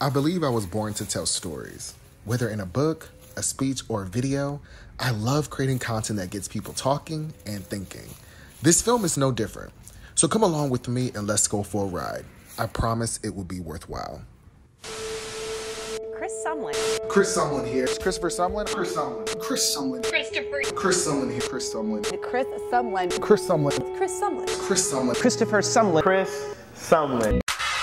I believe I was born to tell stories. Whether in a book, a speech, or a video, I love creating content that gets people talking and thinking. This film is no different. So come along with me and let's go for a ride. I promise it will be worthwhile. Chris Sumlin. Chris Sumlin here. Christopher Sumlin. Chris Sumlin. Chris Sumlin. Christopher. Chris Sumlin here. Chris Sumlin. Chris Sumlin. Chris Sumlin. Chris Sumlin. Chris Sumlin. Christopher Sumlin. Chris Sumlin.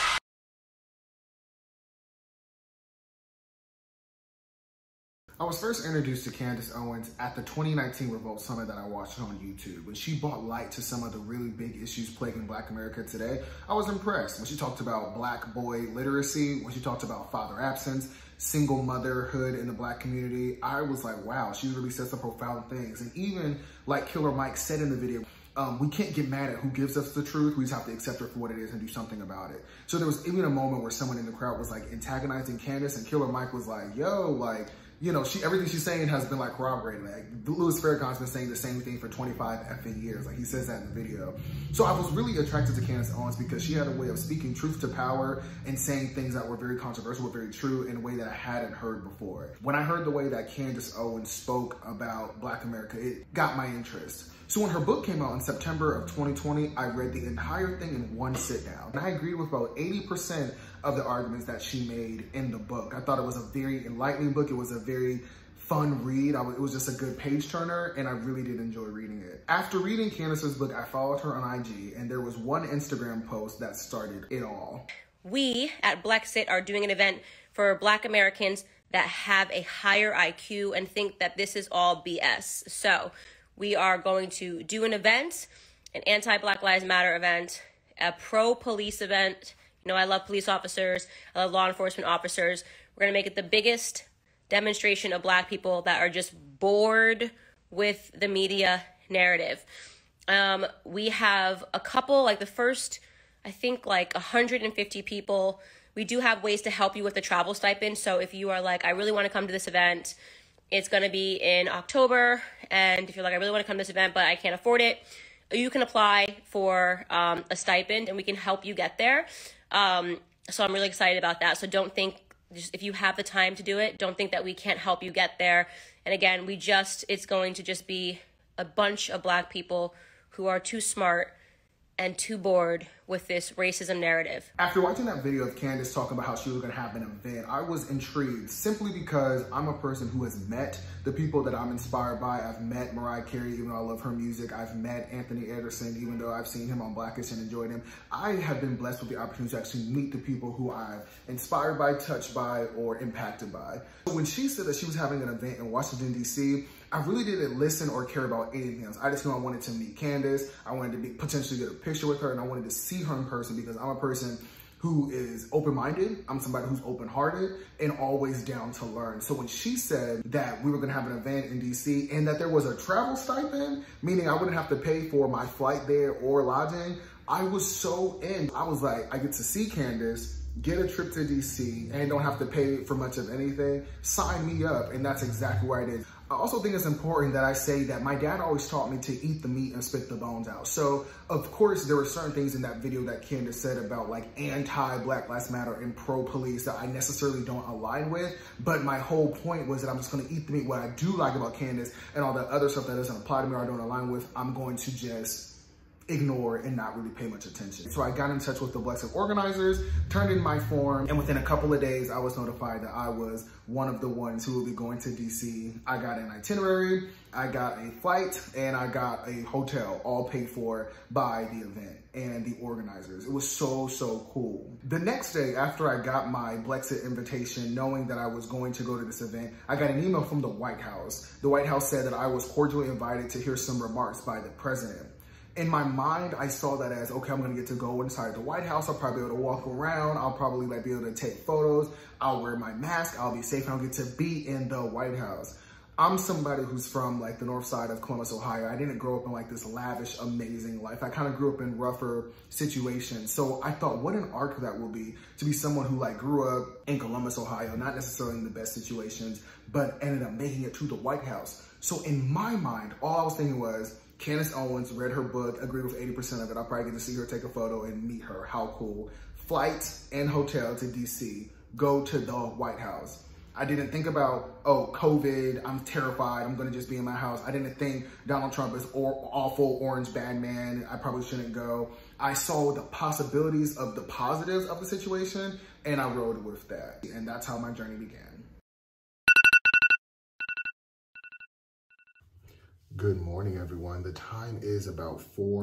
I was first introduced to Candace Owens at the 2019 Revolt Summit that I watched on YouTube. When she brought light to some of the really big issues plaguing Black America today, I was impressed. When she talked about Black boy literacy, when she talked about father absence, single motherhood in the Black community, I was like, wow, she really said some profound things. And even like Killer Mike said in the video, we can't get mad at who gives us the truth. We just have to accept her for what it is and do something about it. So there was even a moment where someone in the crowd was like antagonizing Candace, and Killer Mike was like, yo, like, you know, everything she's saying has been like corroborated. Like Louis Farrakhan's been saying the same thing for 25 effing years. Like he says that in the video. So I was really attracted to Candace Owens because she had a way of speaking truth to power and saying things that were very controversial, but very true in a way that I hadn't heard before. When I heard the way that Candace Owens spoke about Black America, it got my interest. So when her book came out in September of 2020, I read the entire thing in one sit down. And I agreed with about 80% of the arguments that she made in the book. I thought it was a very enlightening book. It was a very fun read. It was just a good page turner, and I really did enjoy reading it. After reading Candace's book, I followed her on IG, and there was one Instagram post that started it all. We at Blexit are doing an event for Black Americans that have a higher IQ and think that this is all BS. So we are going to do an event, an anti-Black Lives Matter event, a pro-police event. You know, I love police officers, I love law enforcement officers. We're going to make it the biggest demonstration of Black people that are just bored with the media narrative. We have a couple, like the first, I think like 150 people. We do have ways to help you with the travel stipend. So if you are like, I really want to come to this event, it's going to be in October. And if you're like, I really want to come to this event, but I can't afford it, you can apply for a stipend and we can help you get there. So I'm really excited about that. So don't think, just if you have the time to do it, don't think that we can't help you get there. And again, it's going to just be a bunch of Black people who are too smart and too bored with this racism narrative. After watching that video of Candace talking about how she was gonna have an event, I was intrigued simply because I'm a person who has met the people that I'm inspired by. I've met Mariah Carey, even though I love her music. I've met Anthony Anderson, even though I've seen him on Blackish and enjoyed him. I have been blessed with the opportunity to actually meet the people who I'm inspired by, touched by, or impacted by. When she said that she was having an event in Washington, D.C., I really didn't listen or care about anything else. I just knew I wanted to meet Candace. I wanted to potentially get a picture with her, and I wanted to see her in person because I'm a person who is open-minded. I'm somebody who's open-hearted and always down to learn. So when she said that we were gonna have an event in DC and that there was a travel stipend, meaning I wouldn't have to pay for my flight there or lodging, I was so in. I was like, I get to see Candace, get a trip to DC, and don't have to pay for much of anything. Sign me up, and that's exactly what I did. I also think it's important that I say that my dad always taught me to eat the meat and spit the bones out. So, of course, there were certain things in that video that Candace said about like anti-Black Lives Matter and pro-police that I necessarily don't align with. But my whole point was that I'm just gonna eat the meat. What I do like about Candace and all that other stuff that doesn't apply to me or I don't align with, I'm going to just ignore and not really pay much attention. So I got in touch with the Blexit organizers, turned in my form, and within a couple of days, I was notified that I was one of the ones who will be going to DC. I got an itinerary, I got a flight, and I got a hotel, all paid for by the event and the organizers. It was so, so cool. The next day, after I got my Blexit invitation, knowing that I was going to go to this event, I got an email from the White House. The White House said that I was cordially invited to hear some remarks by the president. In my mind, I saw that as, okay, I'm gonna get to go inside the White House. I'll probably be able to walk around. I'll probably be able to take photos. I'll wear my mask. I'll be safe and I'll get to be in the White House. I'm somebody who's from like the north side of Columbus, Ohio. I didn't grow up in like this lavish, amazing life. I kind of grew up in rougher situations. So I thought what an arc that will be to be someone who like grew up in Columbus, Ohio, not necessarily in the best situations, but ended up making it to the White House. So in my mind, all I was thinking was, Candace Owens, read her book, agreed with 80% of it. I'll probably get to see her, take a photo, and meet her. How cool. Flight and hotel to DC, go to the White House. I didn't think about, oh, COVID, I'm terrified, I'm gonna just be in my house. I didn't think Donald Trump is awful, orange, bad man, I probably shouldn't go. I saw the possibilities of the positives of the situation, and I rode with that. And that's how my journey began. Good morning, everyone. The time is about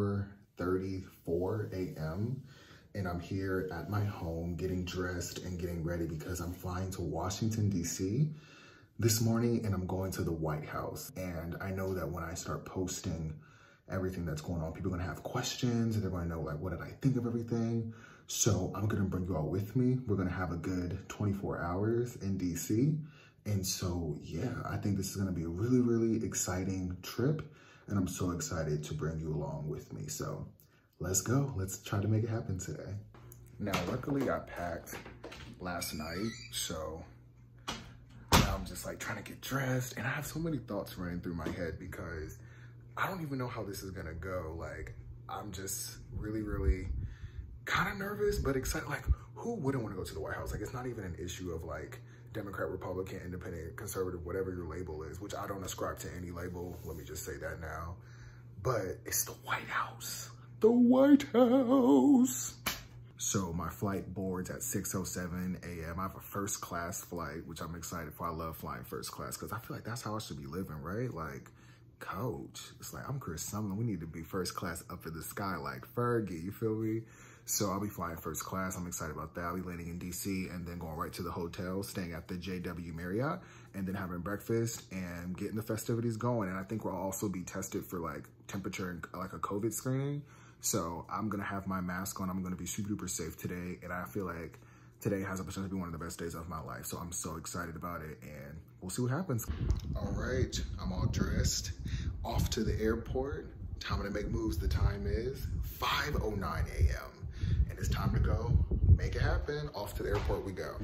4:34 a.m. and I'm here at my home getting dressed and getting ready because I'm flying to Washington, D.C. this morning, and I'm going to the White House. And I know that when I start posting everything that's going on, people are gonna have questions and they're gonna know, like, what did I think of everything? So I'm gonna bring you all with me. We're gonna have a good 24 hours in DC. And so, yeah, I think this is gonna be a really, really exciting trip. And I'm so excited to bring you along with me. So let's go. Let's try to make it happen today. Now, luckily I packed last night. So now I'm just like trying to get dressed. And I have so many thoughts running through my head because I don't even know how this is gonna go. Like, I'm just really, really kind of nervous, but excited. Like, who wouldn't want to go to the White House? Like, it's not even an issue of like Democrat, Republican, Independent, Conservative, whatever your label is, which I don't ascribe to any label. Let me just say that now. But it's the White House. The White House. So my flight boards at 6:07 a.m. I have a first class flight, which I'm excited for. I love flying first class because I feel like that's how I should be living, right? Like, coach, it's like, I'm Chris Sumlin. We need to be first class up in the sky like Fergie, you feel me? So I'll be flying first class. I'm excited about that. I'll be landing in DC and then going right to the hotel, staying at the JW Marriott, and then having breakfast and getting the festivities going. And I think we'll also be tested for like temperature and like a COVID screening. So I'm gonna have my mask on. I'm gonna be super duper safe today. And I feel like today has the potential to be one of the best days of my life. So I'm so excited about it, and we'll see what happens. All right, I'm all dressed, off to the airport. Time to make moves. The time is 5:09 a.m. and it's time to go make it happen. Off to the airport we go.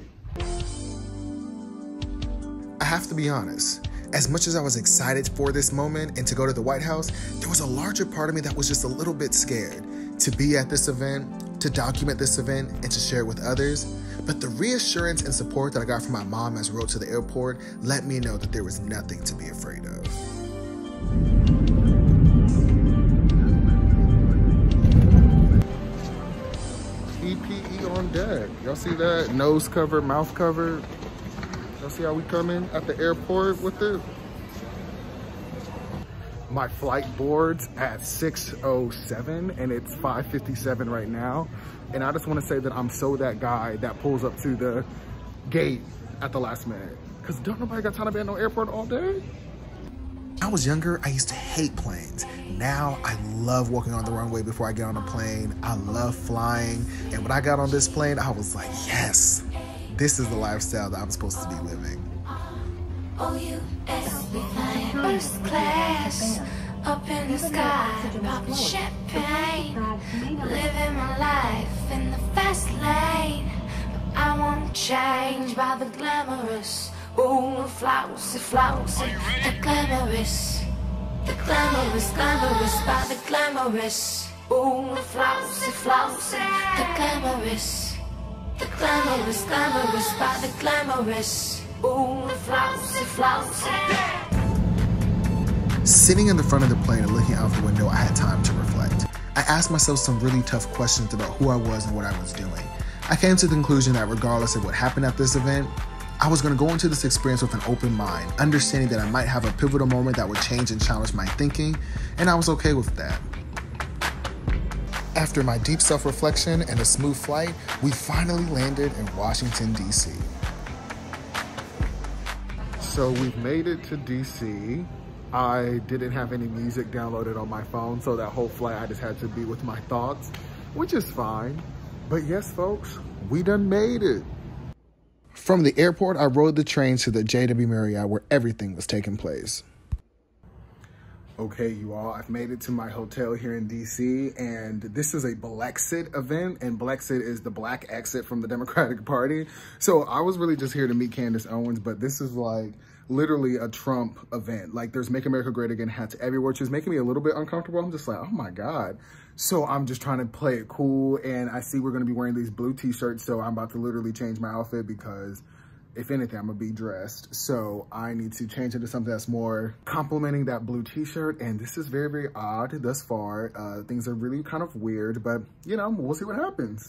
I have to be honest, as much as I was excited for this moment and to go to the White House, there was a larger part of me that was just a little bit scared to be at this event, to document this event, and to share it with others. But the reassurance and support that I got from my mom as we rode to the airport let me know that there was nothing to be afraid of. PPE on deck. Y'all see that? Nose cover, mouth cover. Y'all see how we come in at the airport with it? My flight boards at 6:07 and it's 5:57 right now. And I just want to say that I'm so that guy that pulls up to the gate at the last minute. Cause don't nobody got time to be at no airport all day. I was younger, I used to hate planes. Now I love walking on the runway before I get on a plane. I love flying. And when I got on this plane, I was like, yes, this is the lifestyle that I'm supposed to be living. First class, up in the sky, popping champagne, living my life in the fast lane. But I won't change by the glamorous. Ooh, flousy, flousy, the glamorous, glamorous by the glamorous. Ooh, flousy, flousy, the glamorous, glamorous by the glamorous. Ooh, flousy, flousy. Sitting in the front of the plane and looking out the window, I had time to reflect. I asked myself some really tough questions about who I was and what I was doing. I came to the conclusion that regardless of what happened at this event, I was going to go into this experience with an open mind, understanding that I might have a pivotal moment that would change and challenge my thinking, and I was okay with that. After my deep self-reflection and a smooth flight, we finally landed in Washington, D.C. So we've made it to D.C. I didn't have any music downloaded on my phone, so that whole flight I just had to be with my thoughts, which is fine. But yes, folks, we done made it. From the airport, I rode the train to the JW Marriott where everything was taking place. Okay, you all, I've made it to my hotel here in DC, and this is a Blexit event, and Blexit is the black exit from the Democratic Party. So I was really just here to meet Candace Owens, but this is like literally a Trump event. Like there's Make America Great Again hats everywhere, which is making me a little bit uncomfortable. I'm just like, oh my God. So I'm just trying to play it cool. And I see we're gonna be wearing these blue t-shirts. So I'm about to literally change my outfit because if anything, I'm gonna be dressed. So I need to change into something that's more complimenting that blue t-shirt. And this is very, very odd thus far. Things are really kind of weird, but you know, we'll see what happens.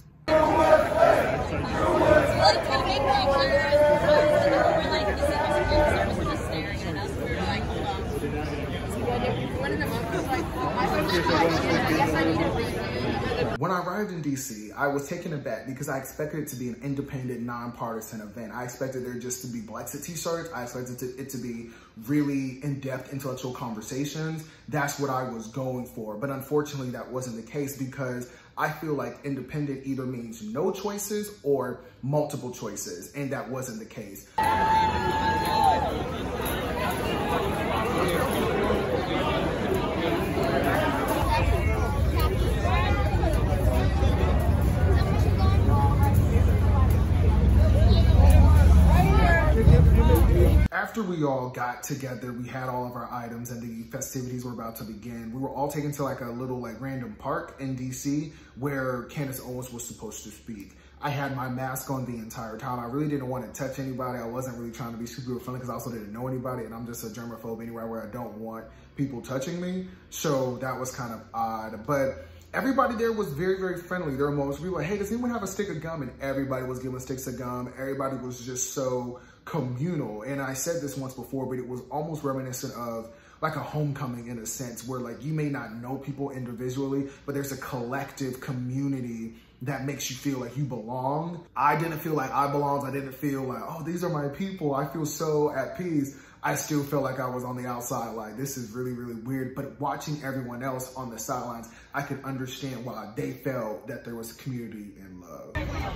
When I arrived in DC, I was taken aback because I expected it to be an independent, nonpartisan event. I expected there just to be Brexit t-shirts. I expected it to be really in-depth intellectual conversations. That's what I was going for. But unfortunately, that wasn't the case because I feel like independent either means no choices or multiple choices, and that wasn't the case. After we all got together, we had all of our items and the festivities were about to begin. We were all taken to like a little like random park in DC where Candace Owens was supposed to speak. I had my mask on the entire time. I really didn't want to touch anybody. I wasn't really trying to be super friendly because I also didn't know anybody, and I'm just a germaphobe anywhere where I don't want people touching me. So that was kind of odd, but everybody there was very, very friendly. There were moments where we were like, hey, does anyone have a stick of gum? And everybody was giving sticks of gum. Everybody was just so communal. And I said this once before, but it was almost reminiscent of like a homecoming in a sense where like you may not know people individually, but there's a collective community that makes you feel like you belong. I didn't feel like I belonged. I didn't feel like, oh, these are my people. I feel so at peace. I still felt like I was on the outside, like this is really, really weird. But watching everyone else on the sidelines, I could understand why they felt that there was community and love.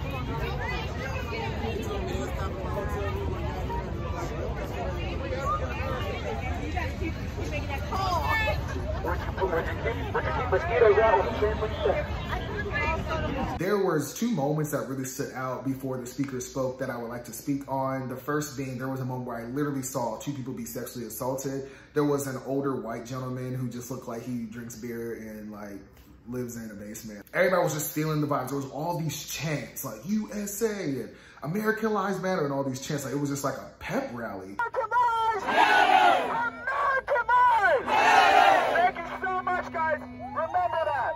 There was two moments that really stood out before the speaker spoke that I would like to speak on. The first being, there was a moment where I literally saw two people be sexually assaulted. There was an older white gentleman who just looked like he drinks beer and like lives in a basement. Everybody was just feeling the vibes. There was all these chants like USA and American Lives Matter and all these chants. Like it was just like a pep rally. Thank you so much, guys. Remember that.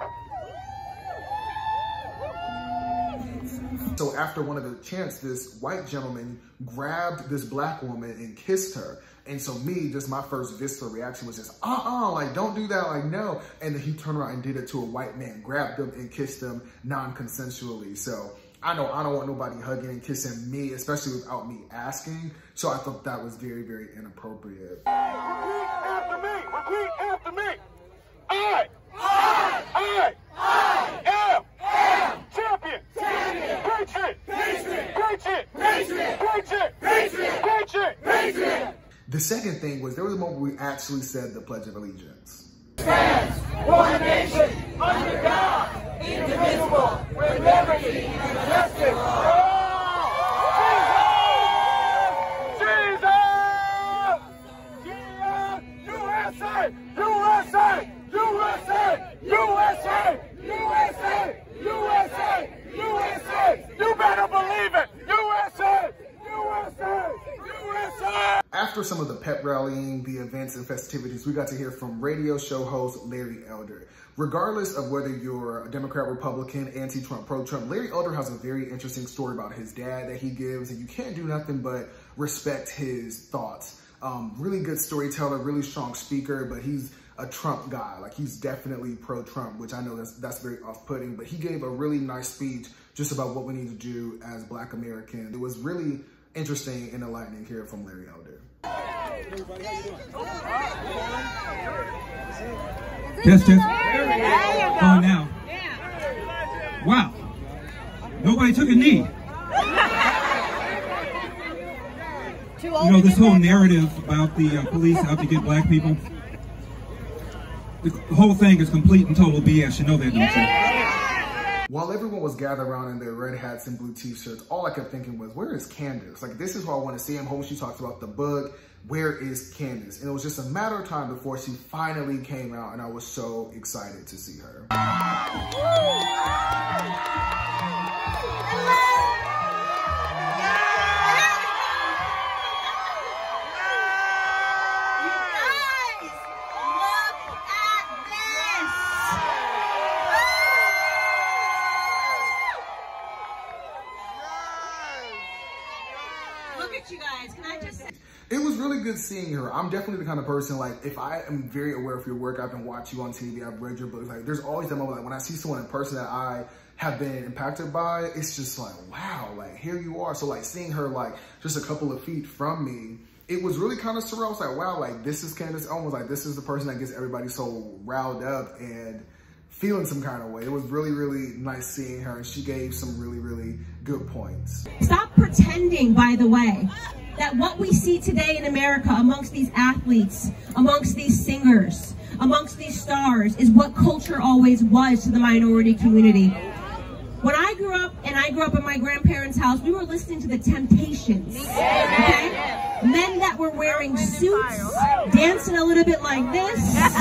So after one of the chants, this white gentleman grabbed this black woman and kissed her. And so me, just my first visceral reaction was just, like, don't do that, like, no. And then he turned around and did it to a white man, grabbed him and kissed him non-consensually. So I know I don't want nobody hugging and kissing me, especially without me asking. So I thought that was very, very inappropriate. Repeat after me. Repeat after me. I am champion. Patriot. The second thing was there was a moment where we actually said the Pledge of Allegiance. Stands one nation under God, indivisible, with liberty and justice for all. Jesus! Yeah! USA! USA! USA! USA! USA! USA! USA! You better believe it! USA! USA! USA! After some of the pep rallying, the events and festivities, we got to hear from radio show host Larry Elder. Regardless of whether you're a Democrat, Republican, anti-Trump, pro-Trump, Larry Elder has a very interesting story about his dad that he gives, and you can't do nothing but respect his thoughts. Really good storyteller, really strong speaker, but he's a Trump guy. Like he's definitely pro-Trump, which I know that's very off-putting, but he gave a really nice speech just about what we need to do as Black Americans. It was really interesting and enlightening here from Larry Elder. Hey everybody, how you doing? Test. Oh, now. Wow. Nobody took a knee. You know, this whole narrative about the police out to get black people, the whole thing is complete and total BS. You know that, don't you? While everyone was gathered around in their red hats and blue t-shirts, all I kept thinking was, where is Candace? Like, this is what I want to see. I'm hoping she talks about the book. Where is Candace? And it was just a matter of time before she finally came out, and I was so excited to see her. You guys, can I just say? It was really good seeing her. I'm definitely the kind of person, like, if I am very aware of your work, I've been watching you on TV, I've read your books, like, there's always that moment, like, when I see someone in person that I have been impacted by, it's just like, wow, like, here you are. So, like, seeing her, like, just a couple of feet from me, it was really kind of surreal. I was like, wow, like, this is Candace Owens. Like, this is the person that gets everybody so riled up and feeling some kind of way. It was really, really nice seeing her, and she gave some really, really good points. Stop pretending, by the way, that what we see today in America amongst these athletes, amongst these singers, amongst these stars is what culture always was to the minority community. When I grew up, and I grew up in my grandparents' house, we were listening to the Temptations, okay? Men that were wearing suits, dancing a little bit like this,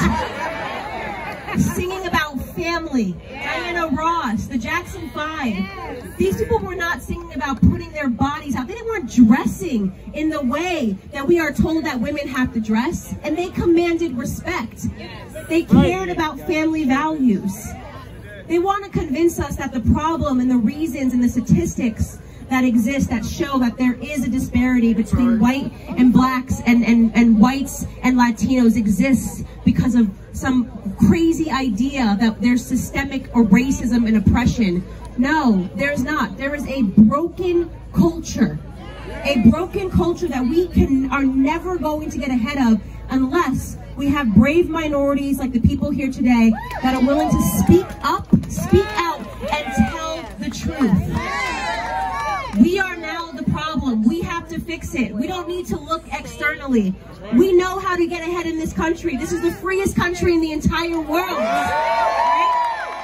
singing about family, Diana Ross, the Jackson 5. These people were not singing about putting their bodies out. They weren't dressing in the way that we are told that women have to dress, and they commanded respect. They cared about family values. They want to convince us that the problem and the reasons and the statistics that exist that show that there is a disparity between white and blacks and whites and Latinos exists because of some crazy idea that there's systemic or racism and oppression. No, there's not. There is a broken culture. A broken culture that we are never going to get ahead of unless we have brave minorities like the people here today that are willing to speak up, speak out, and tell the truth. We are now the problem. We have to fix it. We don't need to look externally. We know how to get ahead in this country. This is the freest country in the entire world. Right?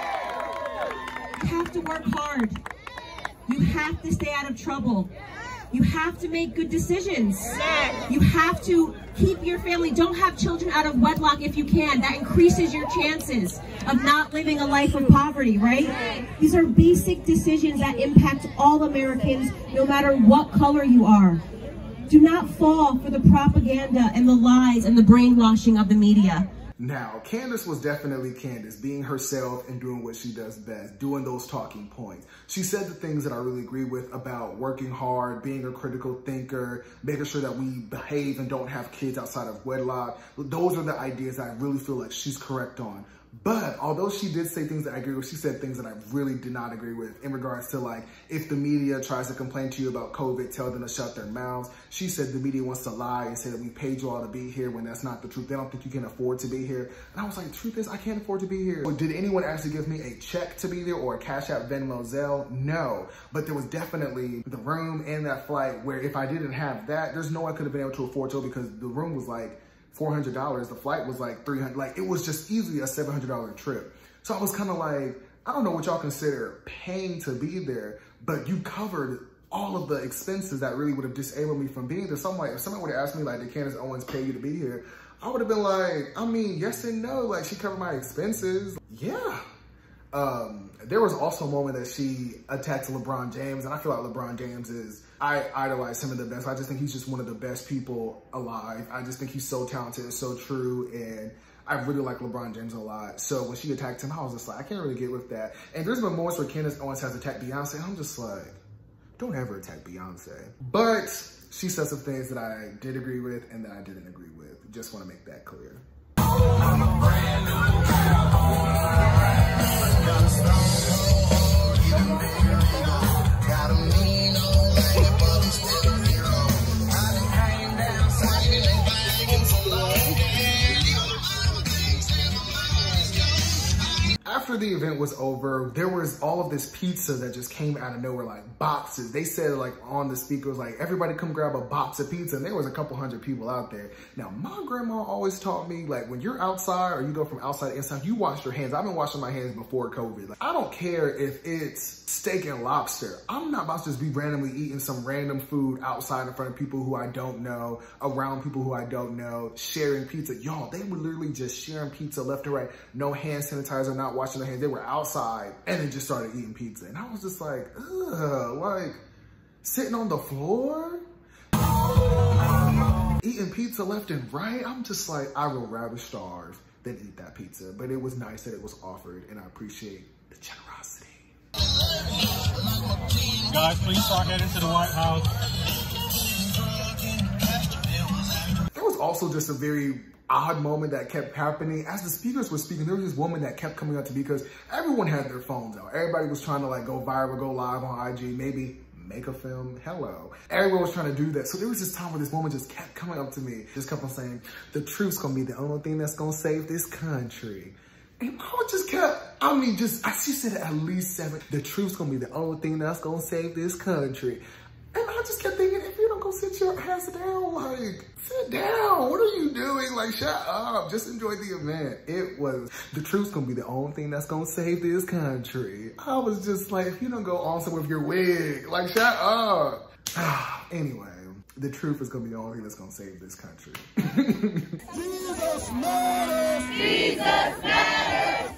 You have to work hard. You have to stay out of trouble. You have to make good decisions. You have to keep your family. Don't have children out of wedlock if you can. That increases your chances of not living a life of poverty, right? These are basic decisions that impact all Americans, no matter what color you are. Do not fall for the propaganda and the lies and the brainwashing of the media. Now, Candace was definitely Candace, being herself and doing what she does best, doing those talking points. She said the things that I really agree with about working hard, being a critical thinker, making sure that we behave and don't have kids outside of wedlock. Those are the ideas that I really feel like she's correct on. But although she did say things that I agree with, she said things that I really did not agree with in regards to, like, if the media tries to complain to you about COVID, tell them to shut their mouths. She said the media wants to lie and say that we paid you all to be here when that's not the truth. They don't think you can afford to be here. And I was like, the truth is, I can't afford to be here. Well, did anyone actually give me a check to be there or a Cash App, Venmo, Zelle? No. But there was definitely the room and that flight where if I didn't have that, there's no way I could have been able to afford to, because the room was like $400, the flight was like $300, like it was just easily a $700 trip. So I was kind of like, I don't know what y'all consider paying to be there, but you covered all of the expenses that really would have disabled me from being there. So I'm like, if somebody would have asked me, like, did Candace Owens pay you to be here? I would have been like, I mean, yes and no. Like, she covered my expenses. Yeah. There was also a moment that she attacked LeBron James, and I feel like LeBron James is, I idolize him in the best. I just think he's just one of the best people alive. I just think he's so talented and so true, and I really like LeBron James a lot. So when she attacked him, I was just like, I can't really get with that. And there's been moments where Candace Owens has attacked Beyonce, and I'm just like, don't ever attack Beyonce. But she said some things that I did agree with and that I didn't agree with. Just want to make that clear. After the event was over, there was all of this pizza that just came out of nowhere, like boxes. They said like on the speakers, like everybody come grab a box of pizza, and there was a couple hundred people out there. Now, my grandma always taught me, like when you're outside or you go from outside to inside, you wash your hands. I've been washing my hands before COVID. Like, I don't care if it's steak and lobster. I'm not about to just be randomly eating some random food outside in front of people who I don't know, around people who I don't know, sharing pizza. Y'all, they were literally just sharing pizza left and right. No hand sanitizer, not washing their hands. They were outside and then just started eating pizza. And I was just like, ugh, like sitting on the floor, eating pizza left and right. I'm just like, I would rather starve than eat that pizza. But it was nice that it was offered, and I appreciate the generosity. Guys, please start heading to the White House. There was also just a very odd moment that kept happening. As the speakers were speaking, there was this woman that kept coming up to me because everyone had their phones out. Everybody was trying to like go viral, go live on IG, maybe make a film. Hello. Everyone was trying to do that. So there was this time where this woman just kept coming up to me, just kept on saying, the truth's gonna be the only thing that's gonna save this country. And I just kept, she said it at least 7. The truth's gonna be the only thing that's gonna save this country. And I just kept thinking, if you don't go sit your ass down, like, sit down. What are you doing? Like, shut up. Just enjoy the event. It was, the truth's gonna be the only thing that's gonna save this country. I was just like, if you don't go on somewhere with your wig, like, shut up. Anyway, the truth is gonna be the only thing that's gonna save this country. Jesus matters! Jesus matters!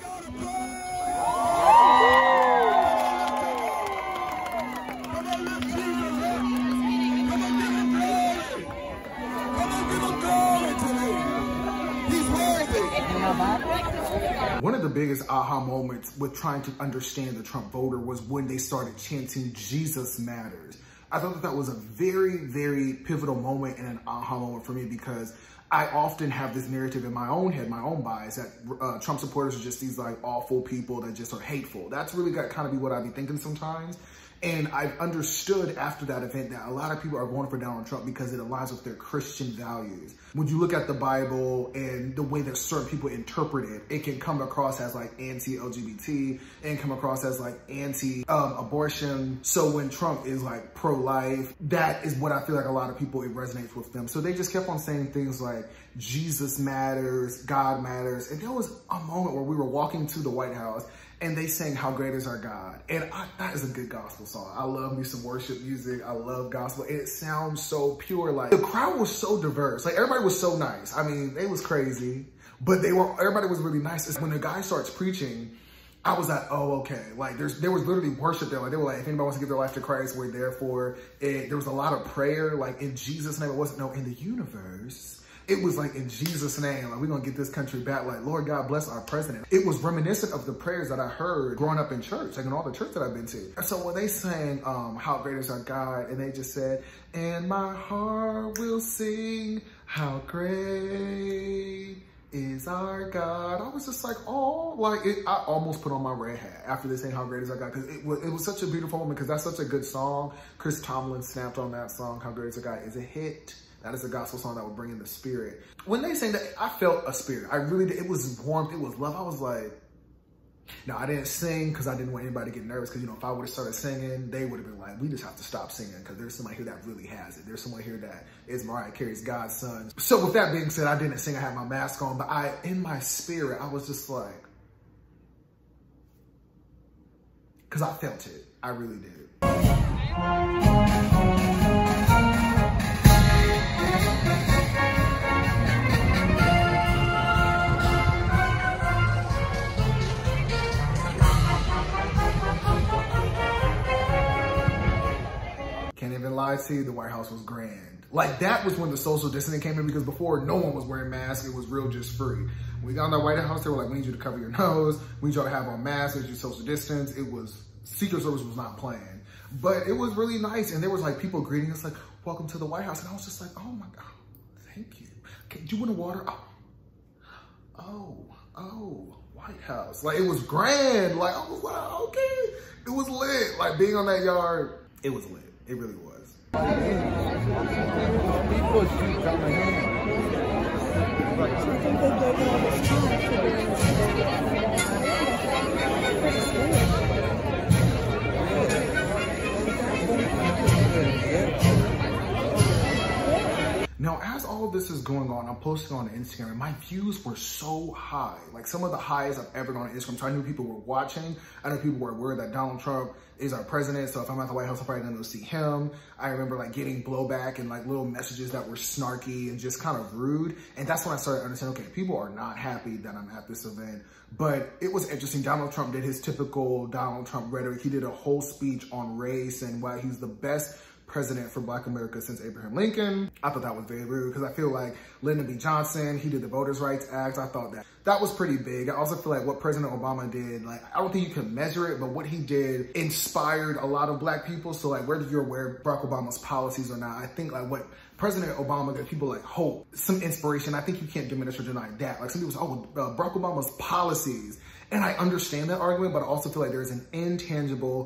One of the biggest aha moments with trying to understand the Trump voter was when they started chanting, Jesus matters. I thought that that was a very, very pivotal moment and an aha moment for me, because I often have this narrative in my own head, my own bias, that Trump supporters are just these like awful people that just are hateful. That's really got kind of be what I be thinking sometimes. And I've understood after that event that a lot of people are going for Donald Trump because it aligns with their Christian values. When you look at the Bible and the way that certain people interpret it, it can come across as like anti-LGBT and come across as like anti-abortion. So when Trump is like pro-life, that is what I feel like a lot of people, it resonates with them. So they just kept on saying things like, Jesus matters, God matters. And there was a moment where we were walking to the White House and they sang How Great Is Our God. And that is a good gospel song. I love me some worship music. I love gospel. And it sounds so pure. Like the crowd was so diverse. Like everybody was so nice. I mean, they was crazy, but everybody was really nice. When the guy starts preaching, I was like, oh, okay. Like there was literally worship there. Like they were like, if anybody wants to give their life to Christ, we're there for it. There was a lot of prayer, like in Jesus' name. It wasn't no in the universe. It was like, in Jesus' name, like, we're going to get this country back. Like, Lord God, bless our president. It was reminiscent of the prayers that I heard growing up in church, like in all the church that I've been to. And so when they sang, How Great Is Our God, and they just said, and my heart will sing, how great is our God. I was just like, oh, like I almost put on my red hat after they sang How Great Is Our God, because it was such a beautiful moment, because that's such a good song. Chris Sumlin snapped on that song. How Great Is Our God is a hit. That is a gospel song that will bring in the spirit. When they sang that, I felt a spirit. I really did. It was warmth. It was love. I was like, no, I didn't sing because I didn't want anybody to get nervous. Because, you know, if I would have started singing, they would have been like, we just have to stop singing because there's somebody here that really has it. There's someone here that is Mariah Carey's God's son. So with that being said, I didn't sing. I had my mask on. But in my spirit, I was just like, because I felt it. I really did. Can't even lie to you, the White House was grand. Like that was when the social distancing came in, because before no one was wearing masks. It was real just free. When we got in the White House, they were like, we need you to cover your nose. We need you to have on masks. We need you to social distance. It was, Secret Service was not playing. But it was really nice. And there was like people greeting us like, welcome to the White House. And I was just like, oh my God, thank you. Okay, do you want a water? Oh, White House. Like it was grand. Like I was like, okay. It was lit. Like being on that yard, it was lit. It really was. Now, as all of this is going on, I'm posting on Instagram and my views were so high. Like some of the highest I've ever gone on Instagram. So I knew people were watching. I know people were aware that Donald Trump is our president. So if I'm at the White House, I'm probably gonna go see him. I remember like getting blowback and like little messages that were snarky and just kind of rude. And that's when I started understanding, okay, people are not happy that I'm at this event. But it was interesting. Donald Trump did his typical Donald Trump rhetoric. He did a whole speech on race and why he's the best president for Black America since Abraham Lincoln. I thought that was very rude because I feel like Lyndon B. Johnson, he did the Voters' Rights Act. I thought that was pretty big. I also feel like what President Obama did, like, I don't think you can measure it, but what he did inspired a lot of Black people. So like whether you're aware of Barack Obama's policies or not, I think like what President Obama gave people like hope, some inspiration. I think you can't diminish or deny that. Like some people say, oh, Barack Obama's policies. And I understand that argument, but I also feel like there's an intangible,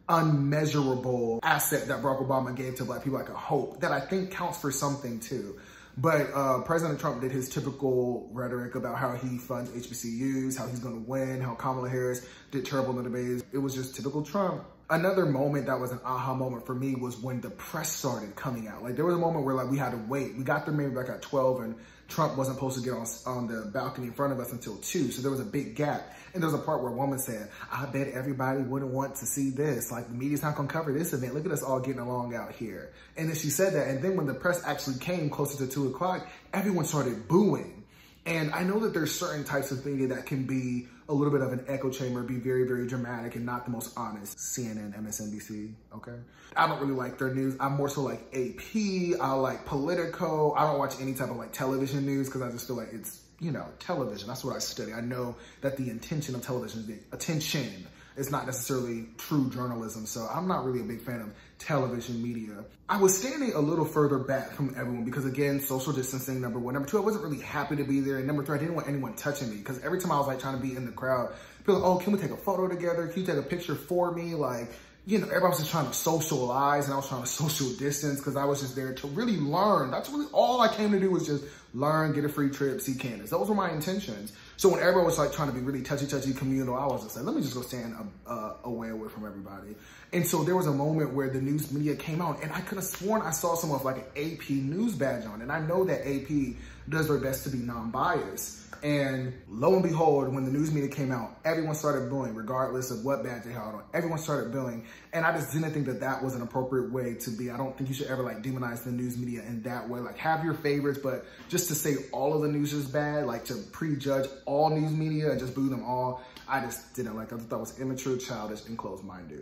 unmeasurable asset that Barack Obama gave to Black people, like a hope that I think counts for something too. But President Trump did his typical rhetoric about how he funds HBCUs, how he's gonna win, how Kamala Harris did terrible in the debates. It was just typical Trump. Another moment that was an aha moment for me was when the press started coming out. Like there was a moment where like we had to wait. We got there maybe like at 12 and Trump wasn't supposed to get on the balcony in front of us until 2. So there was a big gap. And there was a part where a woman said, I bet everybody wouldn't want to see this. Like the media's not gonna cover this event. Look at us all getting along out here. And then she said that. And then when the press actually came closer to 2 o'clock, everyone started booing. And I know that there's certain types of media that can be a little bit of an echo chamber, be very, very dramatic and not the most honest. CNN, MSNBC, okay? I don't really like their news. I'm more so like AP, I like Politico. I don't watch any type of like television news because I just feel like it's, you know, television. That's what I study. I know that the intention of television is the attention. It's not necessarily true journalism. So I'm not really a big fan of television media. I was standing a little further back from everyone because again, social distancing, number 1. Number 2, I wasn't really happy to be there. And number 3, I didn't want anyone touching me because every time I was like trying to be in the crowd, people were like, oh, can we take a photo together? Can you take a picture for me? Like, you know, everybody was just trying to socialize and I was trying to social distance because I was just there to really learn. That's really all I came to do was just learn, get a free trip, see Candace. Those were my intentions. So when everyone was like trying to be really touchy communal, I was just like, let me just go stand away from everybody. And so there was a moment where the news media came out and I could have sworn I saw someone with like an AP news badge on. And I know that AP does their best to be non-biased. And lo and behold, when the news media came out, everyone started booing, regardless of what badge they had on. Everyone started booing. And I just didn't think that that was an appropriate way to be. I don't think you should ever like demonize the news media in that way. Like have your favorites, but just to say all of the news is bad, like to prejudge all news media and just boo them all, I just didn't like. I thought that was immature, childish, and closed-minded.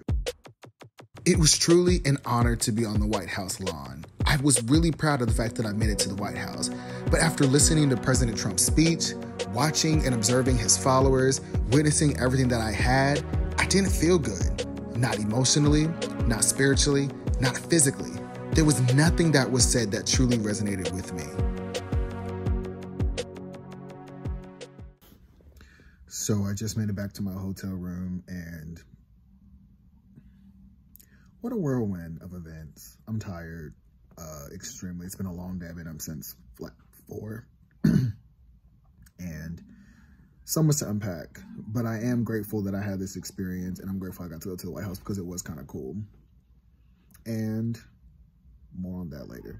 It was truly an honor to be on the White House lawn. I was really proud of the fact that I made it to the White House. But after listening to President Trump's speech, watching and observing his followers, witnessing everything that I had, I didn't feel good. Not emotionally, not spiritually, not physically. There was nothing that was said that truly resonated with me. So I just made it back to my hotel room and what a whirlwind of events. I'm tired, extremely. It's been a long day. I've been up since like 4 and so much to unpack, but I am grateful that I had this experience and I'm grateful I got to go to the White House because it was kind of cool. And more on that later.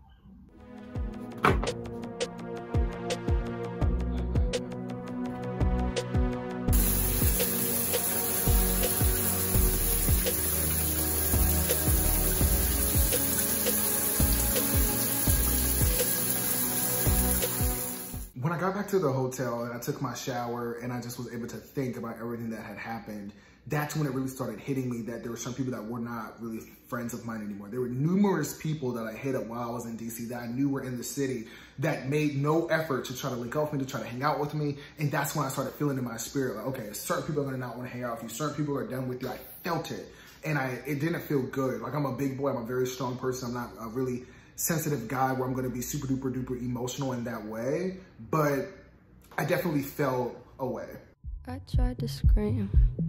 When I got back to the hotel and I took my shower and I just was able to think about everything that had happened, that's when it really started hitting me that there were some people that were not really friends of mine anymore. There were numerous people that I hit up while I was in DC that I knew were in the city that made no effort to try to link up with me, to try to hang out with me. And that's when I started feeling in my spirit, like, okay, certain people are gonna not wanna hang out with you. Certain people are done with you. I felt it. And it didn't feel good. Like I'm a big boy, I'm a very strong person. I'm not a really sensitive guy where I'm gonna be super duper duper emotional in that way. But I definitely felt away. I tried to scream,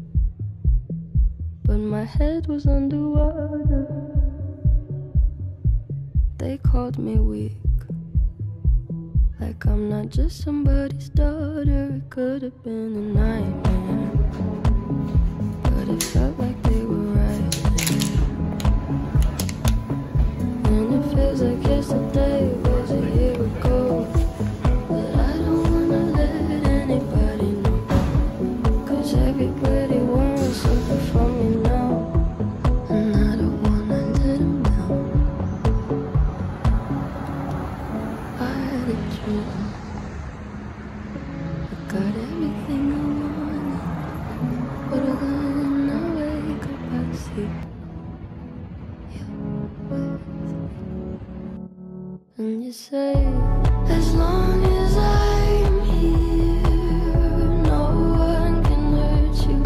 but my head was underwater. They called me weak, like I'm not just somebody's daughter. It could have been a nightmare. see your worth. And you say, as long as I'm here, no one can hurt you.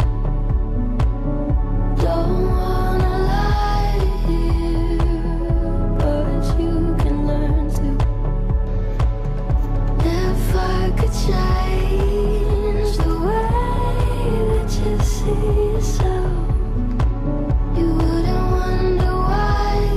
Don't wanna lie here, but you can learn to. If I could change the way that you see yourself, you wouldn't wonder why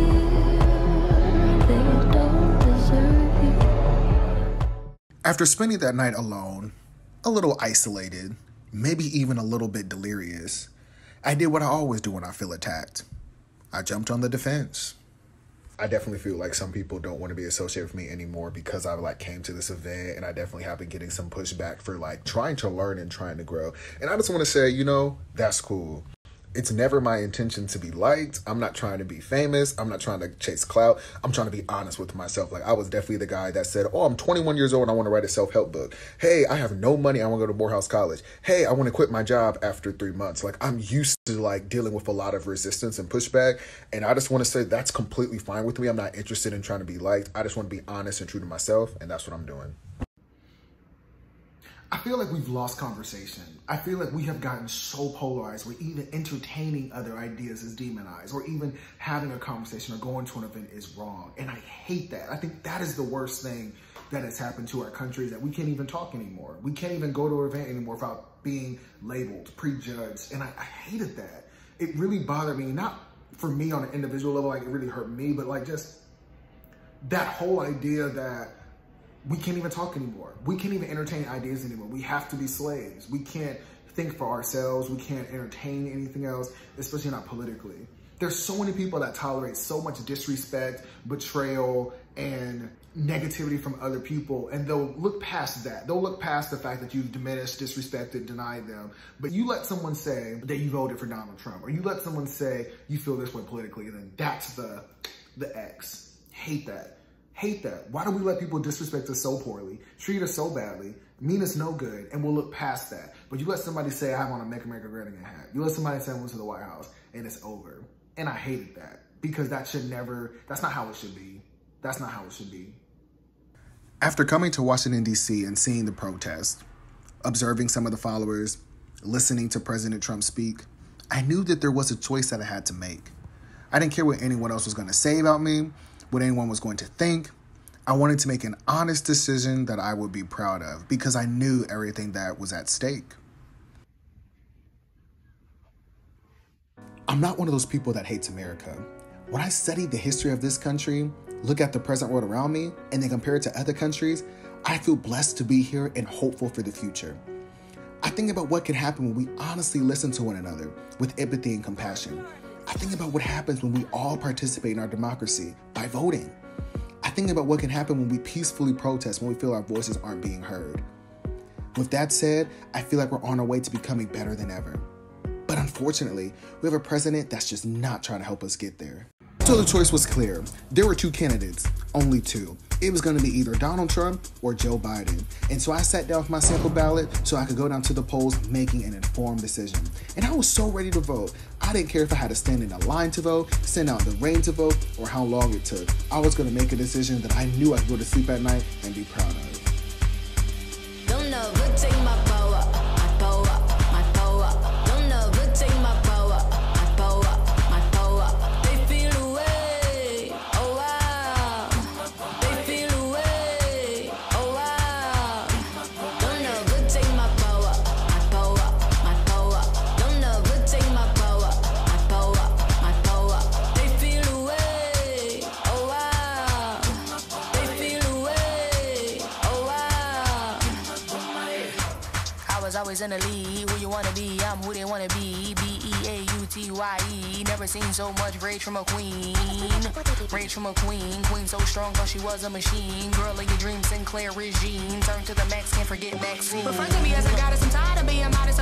they don't deserve you. After spending that night alone, a little isolated, maybe even a little bit delirious, I did what I always do when I feel attacked. I jumped on the defense. I definitely feel like some people don't want to be associated with me anymore because I came to this event, and I definitely have been getting some pushback for trying to learn and trying to grow. And I just want to say, that's cool. It's never my intention to be liked. I'm not trying to be famous. I'm not trying to chase clout. I'm trying to be honest with myself. I was definitely the guy that said, oh, I'm 21 years old and I want to write a self-help book. Hey, I have no money. I want to go to Morehouse College. Hey, I want to quit my job after 3 months. I'm used to dealing with a lot of resistance and pushback. And I just want to say that's completely fine with me. I'm not interested in trying to be liked. I just want to be honest and true to myself. And that's what I'm doing. I feel like we've lost conversation. I feel like we have gotten so polarized where even entertaining other ideas is demonized, or even having a conversation or going to an event is wrong. And I hate that. I think that is the worst thing that has happened to our country, is that we can't even talk anymore. We can't even go to an event anymore without being labeled, prejudged. And I hated that. It really bothered me, not for me on an individual level, it really hurt me, but just that whole idea that we can't even talk anymore. We can't even entertain ideas anymore. We have to be slaves. We can't think for ourselves. We can't entertain anything else, especially not politically. There's so many people that tolerate so much disrespect, betrayal, and negativity from other people, and they'll look past that. They'll look past the fact that you've diminished, disrespected, denied them. But you let someone say that you voted for Donald Trump, or you let someone say you feel this way politically, and then that's the X. Hate that. Hate that. Why do we let people disrespect us so poorly, treat us so badly, mean us no good, and we'll look past that? But you let somebody say, I want to Make America Great Again hat. You let somebody say I went to the White House, and it's over. And I hated that, because that should never, that's not how it should be. That's not how it should be. After coming to Washington, D.C. and seeing the protest, observing some of the followers, listening to President Trump speak, I knew that there was a choice that I had to make. I didn't care what anyone else was going to say about me, what anyone was going to think. I wanted to make an honest decision that I would be proud of, because I knew everything that was at stake. I'm not one of those people that hates America. When I study the history of this country, look at the present world around me, and then compare it to other countries, I feel blessed to be here and hopeful for the future. I think about what can happen when we honestly listen to one another with empathy and compassion. I think about what happens when we all participate in our democracy by voting. I think about what can happen when we peacefully protest when we feel our voices aren't being heard. With that said, I feel like we're on our way to becoming better than ever. But unfortunately, we have a president that's just not trying to help us get there. So the choice was clear. There were two candidates, only two. It was going to be either Donald Trump or Joe Biden. And so I sat down with my sample ballot so I could go down to the polls making an informed decision. And I was so ready to vote. I didn't care if I had to stand in a line to vote, stand out in the rain to vote, or how long it took. I was going to make a decision that I knew I could go to sleep at night and be proud of. Don't ever take my power, my power, my power. Don't ever take my power, my power, my power. They feel away, oh wow. They feel away, oh wow. Don't ever take my power, my power, my power. Don't ever take my power, my power, my power. They feel away, oh wow. They feel away, oh wow. I was always in the lead. Who you wanna be? I'm who they wanna be. B-E-A-U-T-Y-E. Never seen so much rage from a queen. Rage from a queen. Queen so strong, thought she was a machine. Girl of your dreams, Sinclair regime. Turn to the max, can't forget Maxine. Refer to me as a goddess. I'm tired of being modest.